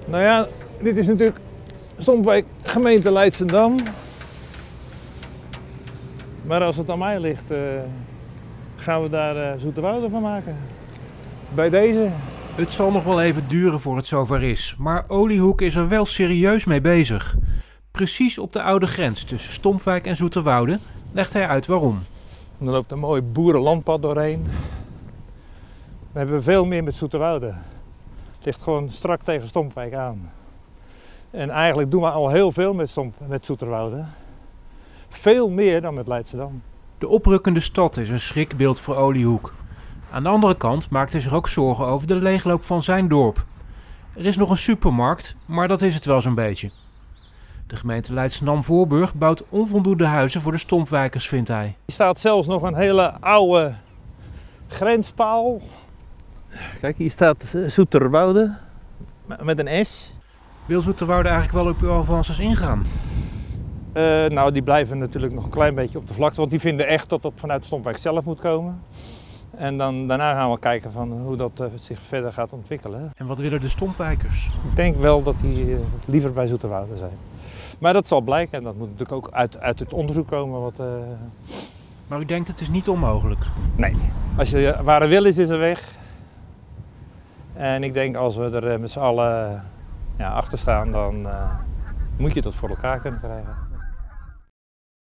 Nou ja, dit is natuurlijk Stompwijk, gemeente Leidschendam. Maar als het aan mij ligt, gaan we daar Zoeterwoude van maken. Bij deze. Het zal nog wel even duren voor het zover is, maar Oliehoek is er wel serieus mee bezig. Precies op de oude grens tussen Stompwijk en Zoeterwoude legt hij uit waarom. En dan loopt een mooi boerenlandpad doorheen. We hebben veel meer met Zoeterwoude. Het ligt gewoon strak tegen Stompwijk aan. En eigenlijk doen we al heel veel met Zoeterwoude. Veel meer dan met Leidschendam. De oprukkende stad is een schrikbeeld voor Oliehoek. Aan de andere kant maakt hij zich ook zorgen over de leegloop van zijn dorp. Er is nog een supermarkt, maar dat is het wel zo'n beetje. De gemeente Leidschendam-Voorburg bouwt onvoldoende huizen voor de Stompwijkers, vindt hij. Er staat zelfs nog een hele oude grenspaal. Kijk, hier staat Zoeterwoude met een S. Wil Zoeterwoude eigenlijk wel op uw avances ingaan? Nou, die blijven natuurlijk nog een klein beetje op de vlakte, want die vinden echt dat dat vanuit Stompwijk zelf moet komen. En daarna gaan we kijken van hoe dat zich verder gaat ontwikkelen. En wat willen de Stompwijkers? Ik denk wel dat die liever bij Zoeterwoude zijn. Maar dat zal blijken en dat moet natuurlijk ook uit het onderzoek komen. Maar u denkt het is niet onmogelijk? Nee, waar er wil is er weg. En ik denk als we er met z'n allen achter staan, dan moet je dat voor elkaar kunnen krijgen.